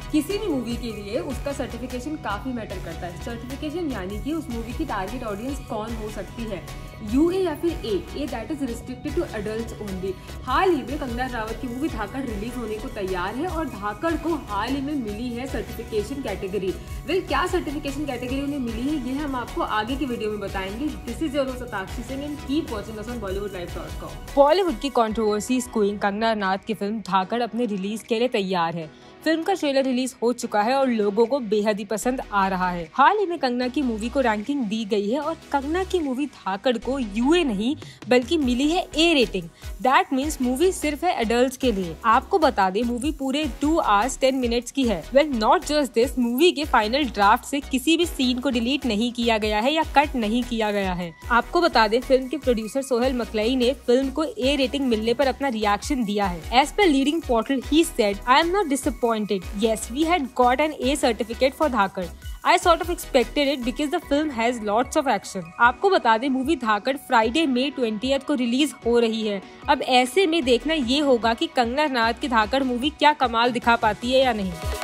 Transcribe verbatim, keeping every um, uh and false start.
किसी भी मूवी के लिए उसका सर्टिफिकेशन काफ़ी मैटर करता है। सर्टिफिकेशन यानी कि उस मूवी की टारगेट ऑडियंस कौन हो सकती है, यू ए या फिर A A that is restricted to adults only. हाल ही में कंगना रावत की मूवी धाकड़ रिलीज होने को तैयार है और धाकड़ को हाल ही में मिली है सर्टिफिकेशन कैटेगरी। वेल क्या सर्टिफिकेशन कैटेगरी उन्हें मिली है ये हम आपको आगे की वीडियो में बताएंगे। This is your host Sakshi Singh and keep watching us on Bollywood live dot com. Bollywood की कंट्रोवर्सी क्वीन कंगना रनौत की फिल्म धाकड़ अपने रिलीज के लिए तैयार है। फिल्म का ट्रेलर रिलीज हो चुका है और लोगों को बेहद ही पसंद आ रहा है। हाल ही में कंगना की मूवी को रैंकिंग दी गई है और कंगना की मूवी धाकड़ को यू ए नहीं बल्कि मिली है A rating. That means movie सिर्फ है एडल्ट्स के लिए। आपको बता दें मूवी पूरे टू आवर्स टेन मिनट्स की है। Well not just this, movie के फाइनल ड्राफ्ट से किसी भी सीन को डिलीट नहीं किया गया है या कट नहीं किया गया है। आपको बता दें फिल्म के प्रोड्यूसर सोहेल मकलई ने फिल्म को ए रेटिंग मिलने पर अपना रिएक्शन दिया है। एज पर leading portal he said, I am not disappointed. Yes, we had got an A certificate for Dhaakad. I sort of expected it because the film has lots of action. आपको बता दें movie Dhaakad Friday May twentieth को release हो रही है। अब ऐसे में देखना ये होगा कि कंगना रनौत की धाकड़ मूवी क्या कमाल दिखा पाती है या नहीं।